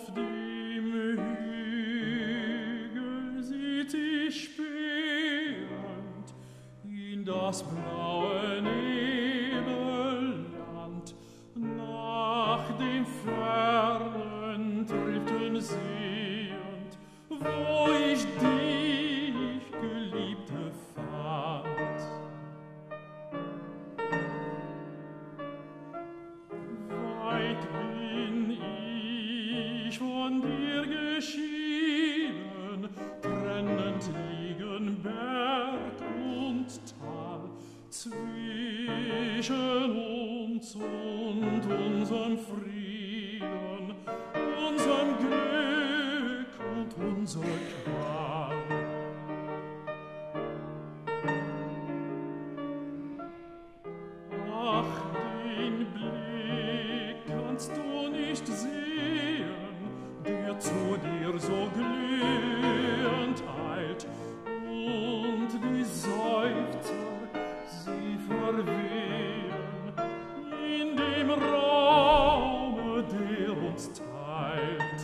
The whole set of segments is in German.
Auf dem Hügel sieht ich spähend in das blaue Nebelland, nach dem fernen Driften sehend, wo ich dich, Geliebte, fand. Weit bin ich von dir geschieden, trennend liegen Berg und Tal, zwischen uns und unserem Frieden, unserem Glück und unserer Qual. Ach, den Blick kannst du nicht sehen, der zu dir so glühend eilt, und die Seufzer, sie verwehen in dem Raume, der uns teilt.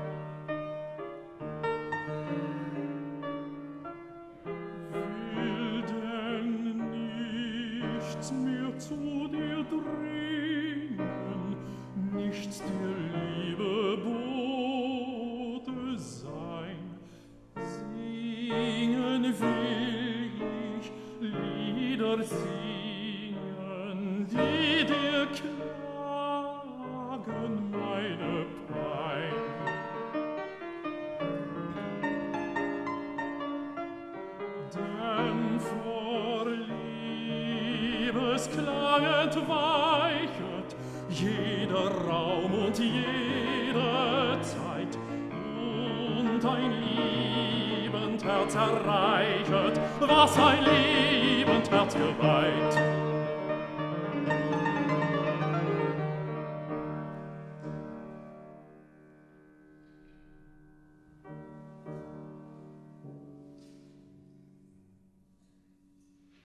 Will denn nichts mehr zu dir dringen, nichts der Liebe Bote sein? Singen will ich, Lieder singen, die dir klagen meine Pein. Denn vor Liebesklang entweichet jeder Raum und jede Zeit, und ein liebend Herz erreichet, was ein